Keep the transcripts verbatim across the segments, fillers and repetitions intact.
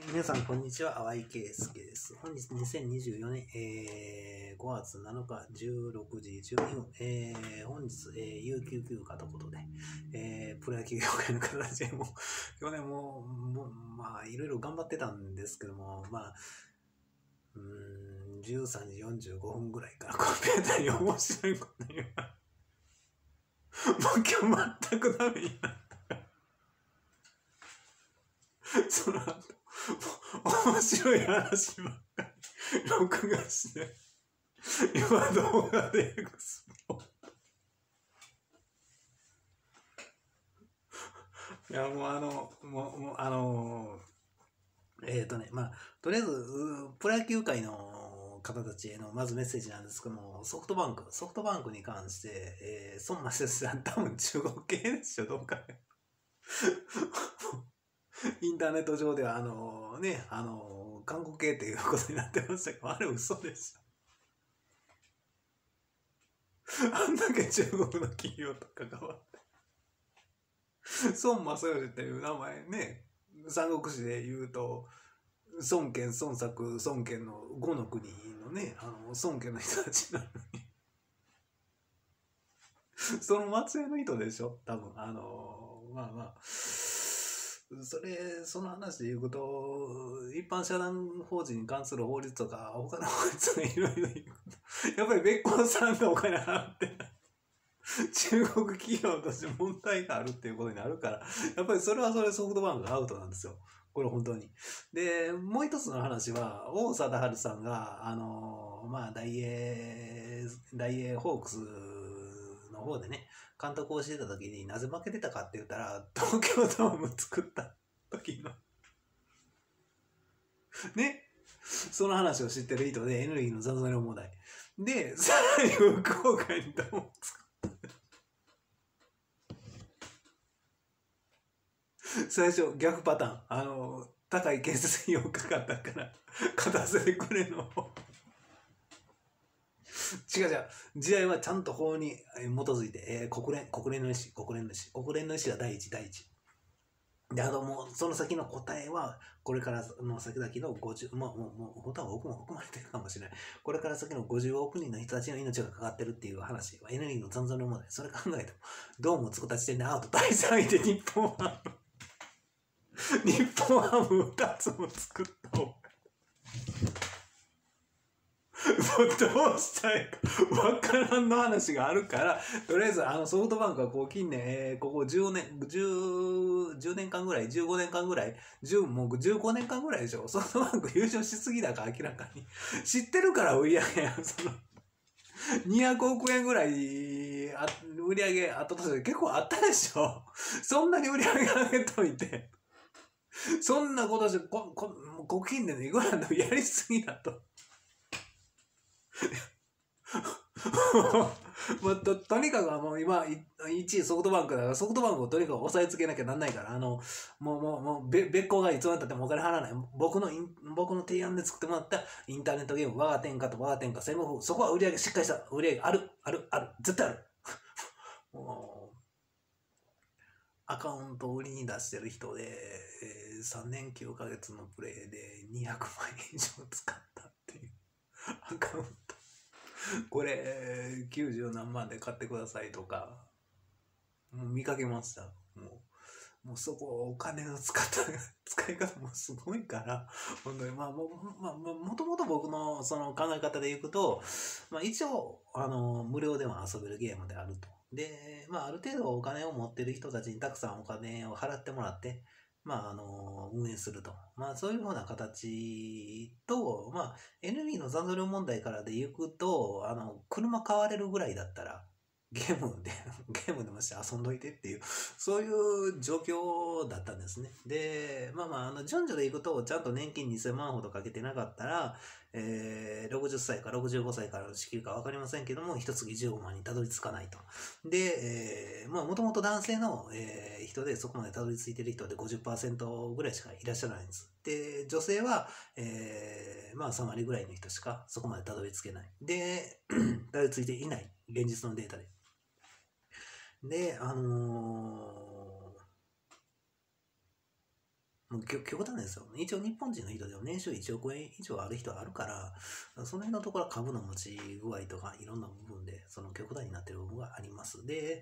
皆さん、こんにちは。淡井圭介です。本日にせんにじゅうよねん、えー、ごがつなのかじゅうろくじじゅうにふん、えー、本日、えー、有給休暇ということで、えー、プロ野球業界の方たちも、去年も、もう、まあ、いろいろ頑張ってたんですけども、まあ、うーん、じゅうさんじよんじゅうごふんぐらいからコンピューターに面白いこと言う。もう今日全くダメになった。その後、面白い話ばっかり録画して、今動画でエクスポ。いや、もうあの、もう、もうあの、えっ、ー、とね、まあ、とりあえず、プロ野球界の方たちへのまずメッセージなんですけども、ソフトバンク、ソフトバンクに関して、えー、孫正義さん、多分中国系でしょ、どうかね。インターネット上では、あのね、あの韓国系っていうことになってましたけど、あれ嘘でした。あんだけ中国の企業と関わって。孫正義っていう名前ね、三国志で言うと、孫権、孫作、孫権の五の国のね、あの、孫権の人たちなのに。その末裔の人でしょ多分、あの、まあまあ。それ、その話で言うと、一般社団法人に関する法律とか、他の法律がいろいろ言うと、やっぱり別個さんがお金払ってない。中国企業として問題があるっていうことになるから、やっぱりそれはそれソフトバンクがアウトなんですよ。これ本当に。で、もう一つの話は、王貞治さんが、あの、まあ、大英、大英ホークスの方でね、監督をしてた時になぜ負けてたかって言ったら、東京ドーム作った時の、ね、その話を知ってる人で、エヌリーの残存問題。で、さらに福岡にドームを作った。最初逆パターン、あの高い建設費用かかったから勝たせてくれの違う違う、時代はちゃんと法に基づいて、えー、国連国連の意思国連の意思国連の意思が第一第一で、あのもうその先の答えはこれからの先々のごじゅう、まあもうもう本当は僕も含まれてるかもしれない。これから先のごじゅうおく人の人たちの命がかかってるっていう話はエネルギーの残存の問題。それ考えてもドームを作った時点でアウト。だいさんいで日本は日本ハムふたつも作った方がどうしたらいいかわからんの話があるから、とりあえずあのソフトバンクはこう近年、えー、ここじゅうねん、じゅう、じゅうねんかんぐらい、じゅうごねんかんぐらい、じゅう、もうじゅうごねんかんぐらいでしょ。ソフトバンク優勝しすぎだから明らかに。知ってるから売り上げや、その、にひゃくおくえんぐらいあ売り上げあったとして結構あったでしょ。そんなに売り上げ上げといて。そんなことして、こ、こ、ご近年のいくらでもやりすぎだと。まあ、と、とにかくもう今、いちいソフトバンクだから、ソフトバンクをとにかく押さえつけなきゃなんないから、あの、もう、もう、もう、別個がいつまでたってもお金払わない。僕の、僕の提案で作ってもらったインターネットゲーム、我が天下と我が天下、戦国、そこは売り上げしっかりした売り上げある、ある、ある、絶対ある。もうアカウントを売りに出してる人で、えー、さんねんきゅうかげつのプレイでにひゃくまんえん以上使ったっていうアカウント。これきゅうじゅうなんまんで買ってくださいとか、もう見かけました。もう、もうそこお金の使った使い方もすごいから、本当にまあもう、まあ、もともと僕のその考え方でいくと、まあ一応、あの、無料でも遊べるゲームであると。で、まあ、ある程度お金を持ってる人たちにたくさんお金を払ってもらって、まあ、あの、運営すると。まあ、そういうふうな形と、まあ、エネルギーの残存量問題からでいくと、あの、車買われるぐらいだったら、ゲームで、ゲームでもして遊んどいてっていう、そういう状況だったんですね。で、まあまあ、あの、順序でいくと、ちゃんと年金にせんまんほどかけてなかったら、えー、ろくじゅっさいかろくじゅうごさいからの支給か分かりませんけども、一月じゅうごまんにたどり着かないと。で、えー、まあ、もともと男性の、えー、人でそこまでたどり着いてる人で ごじゅっパーセント ぐらいしかいらっしゃらないんです。で、女性は、えー、まあさんわりぐらいの人しかそこまでたどり着けない。で、たどり着いていない。現実のデータで。で、あのもう極極端ですよ。一応日本人の人でも年収いちおく円以上ある人はあるから、その辺のところは株の持ち具合とかいろんな部分でその極端になっている部分があります。で、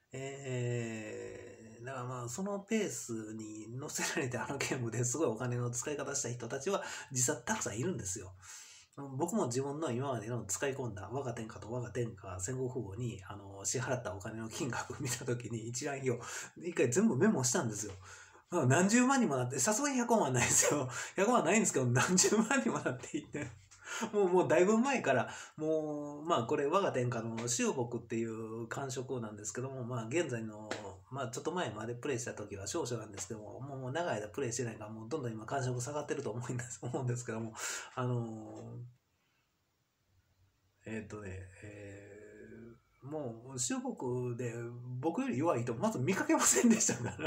えー、だからまあそのペースに乗せられてあのゲームですごいお金の使い方した人たちは実際たくさんいるんですよ。僕も自分の今までの使い込んだ我が天下と我が天下戦国富豪にあの支払ったお金の金額を見たときに一覧表一回全部メモしたんですよ。何十万にもなって、さすがにひゃくまんはないですよ。ひゃくまんはないんですけど、何十万にもなっていて、もう、もうだいぶ前から、もう、まあこれ我が天下の秀木っていう感触なんですけども、まあ現在の、まあちょっと前までプレイした時は少々なんですけども、もうもう長い間プレイしてないから、もうどんどん今感触下がってると思うんです、思うんですけども、あのー、えーっとね、えー、もう秀木で僕より弱い人、まず見かけませんでしたから。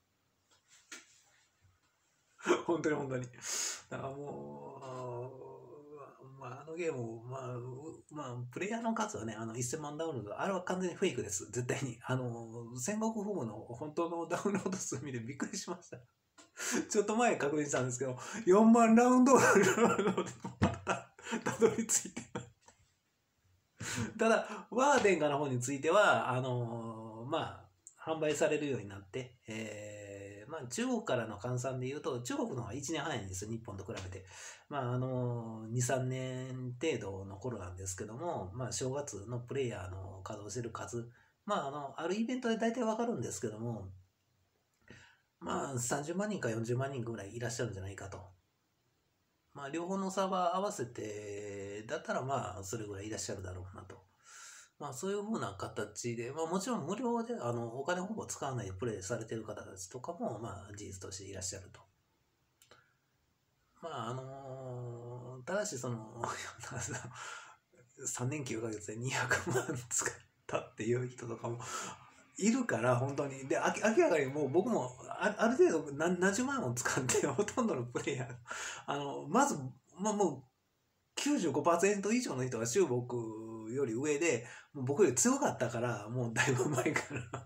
本当に本当に。だからもう、まあ、あのゲーム、まあ、まあ、プレイヤーの数はね、あの、せんまんダウンロード、あれは完全にフェイクです。絶対に。あの、戦国フムの本当のダウンロード数見てびっくりしました。ちょっと前確認したんですけど、よんまんラウンドでまたたどり着いてます。ただ、ワーデンガの方については、あのまあ、販売されるようになって、えー、まあ、中国からの換算で言うと、中国の方がいちねん早いんですよ、日本と比べて。まあ、あのに、さんねん程度の頃なんですけども、まあ、正月のプレイヤーの稼働してる数、まあ、あの、あるイベントで大体わかるんですけども、まあ、さんじゅうまん人かよんじゅうまん人ぐらいいらっしゃるんじゃないかと。まあ、両方のサーバー合わせて、だったらまあ、それぐらいいらっしゃるだろうなと。まあ、そういうふうな形で、まあ、もちろん無料で、あの、お金ほぼ使わないでプレイされてる方たちとかも、まあ、事実としていらっしゃると。まあ、あのーただし、その、さんねんきゅうかげつでにひゃくまん使ったっていう人とかもいるから、本当に。で、あ明らかにもう僕もあある程度何何十万を使って、ほとんどのプレイヤー、あの、まず、まあ、もう、きゅうじゅうごパーセント以上の人が中国より上で、もう僕より強かったから、もうだいぶ前から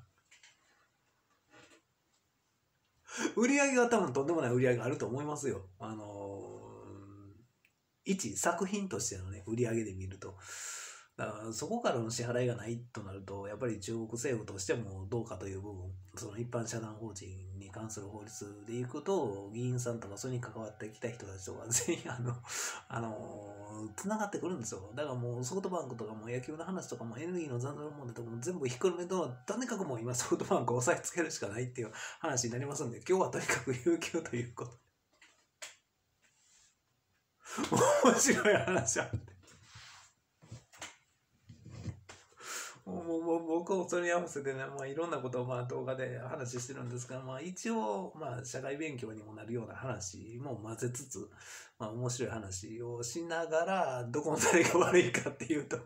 売り上げは多分とんでもない売り上げがあると思いますよ。あのー、一作品としてのね、売り上げで見ると。だからそこからの支払いがないとなると、やっぱり中国政府としてもどうかという部分、その一般社団法人に関する法律でいくと、議員さんとかそれに関わってきた人たちとか全員あの、あの、つながってくるんですよ。だからもうソフトバンクとかも野球の話とかもエネルギーの残存問題とかも全部ひっくるめと、とにかくもう今ソフトバンクを押さえつけるしかないっていう話になりますんで、今日はとにかく有給ということ。面白い話あって。もうもう僕もそれに合わせてね、まあ、いろんなことをまあ動画で話してるんですが、まあ、一応、まあ、社会勉強にもなるような話も混ぜつつ、まあ、面白い話をしながら、どこの誰が悪いかっていうと、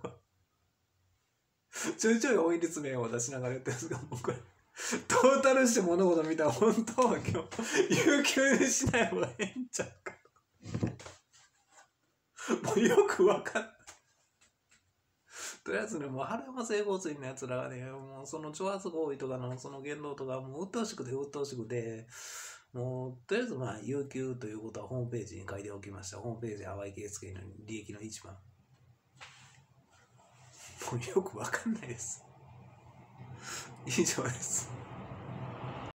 ちょいちょい法律名を出しながら言ってるんですが、僕、トータルして物事見たら、本当は今日、有給にしない方がええんちゃうか。もうよくわかんない。とりあえずね、もう原山整合水のやつらがね、もうその挑発行為とかのその言動とか、もう鬱陶しくて鬱陶しくて、もうとりあえずまあ、有給ということはホームページに書いておきました。ホームページ、淡井圭介の利益の一番。もうよくわかんないです。以上です。